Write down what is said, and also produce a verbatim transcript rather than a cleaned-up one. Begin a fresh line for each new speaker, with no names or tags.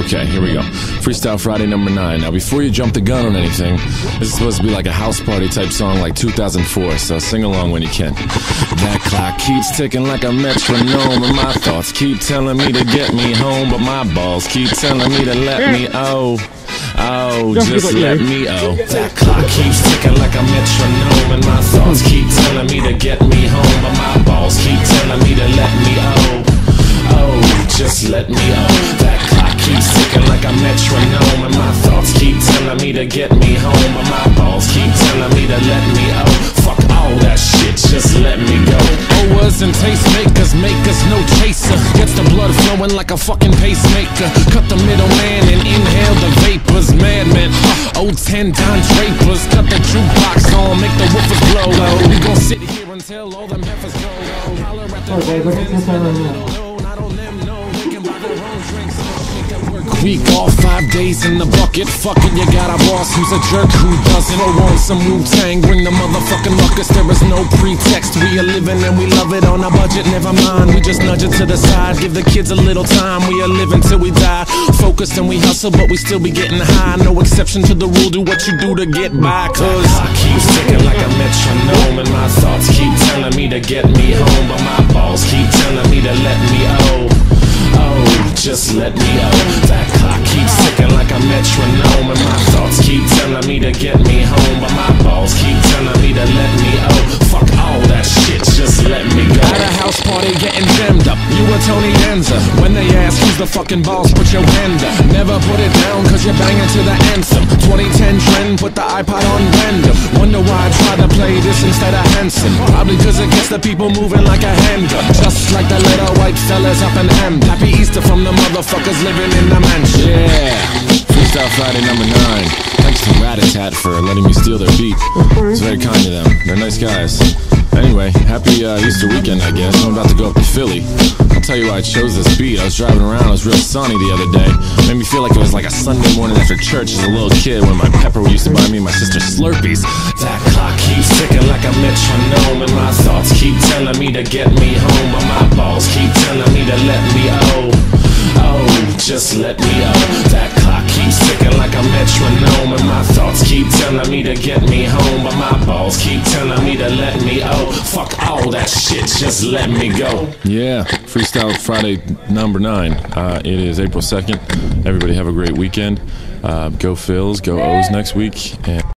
Okay, here we go. Freestyle Friday number nine. Now, before you jump the gun on anything, this is supposed to be like a house party type song like two thousand four, so sing along when you can. That clock keeps ticking like a metronome, and my thoughts keep telling me to get me home, but my balls keep telling me to let me oh. Oh, just let me oh. That clock keeps ticking like a metronome, and my thoughts keep telling me to get me home, but my balls keep telling me to let me oh. Oh, just let me oh. That clock keeps ticking like a metronome, and my thoughts keep telling me to get me home, but my balls keep telling me to let me oh. Fuck all that shit, just let me go. Owers and tastemakers make us no chaser. Gets the blood flowing like a fucking pacemaker. Cut the middleman and inhale the vapors. Madman, uh, old ten Don Drapers. Cut the jukebox on, make the woofers blow. We gon' sit here until all them heifers go. Holler at the week off, five days in the bucket. Fucking, you got a boss who's a jerk who doesn't. Or want some Wu-Tang, bring the motherfucking ruckus. There is no pretext, we are living and we love it on a budget. Never mind, we just nudge it to the side. Give the kids a little time, we are living till we die. Focused and we hustle, but we still be getting high. No exception to the rule, do what you do to get by. Cause I keep ticking like a metronome, and my thoughts keep telling me to get me home, but my balls keep telling me to let me oh. Oh, just let me oh. That clock keeps ticking like a metronome, and my thoughts keep telling me to get me home, but my balls keep telling me to let me oh. Fuck all that shit, just let me go. At a house party getting jammed up, you were Tony Danza. When they ask who's the fucking boss, put your hand up. Never put it down cause you're banging to the anthem. Twenty ten trend, put the iPod on random. Wonder why I try to play this instead of Hanson. Probably cause it gets the people moving like a handgun. Just like the little white fellas up in Hamden. Happy Easter from the motherfuckers living in the mansion. Yeah, Freestyle Friday number nine. Thanks to Rat-a-tat for letting me steal their beat. It's very kind of them. They're nice guys. Anyway, happy uh, Easter weekend, I guess. I'm about to go up to Philly. I'll tell you why I chose this beat. I was driving around, it was real sunny the other day. Made me feel like it was like a Sunday morning after church as a little kid when my pepper used to buy me and my sister Slurpees. That clock keeps ticking like a metronome, and my thoughts keep telling me to get me home, but my balls keep telling me to let me oh. Oh, just let me oh. That clock keeps ticking like a metronome, and my thoughts keep telling me to get me home, but my balls keep telling me to let me oh. Fuck all that shit, just let me go. Yeah, Freestyle Friday number nine. Uh, it is April second. Everybody have a great weekend. Uh, go Phils, go O's next week. And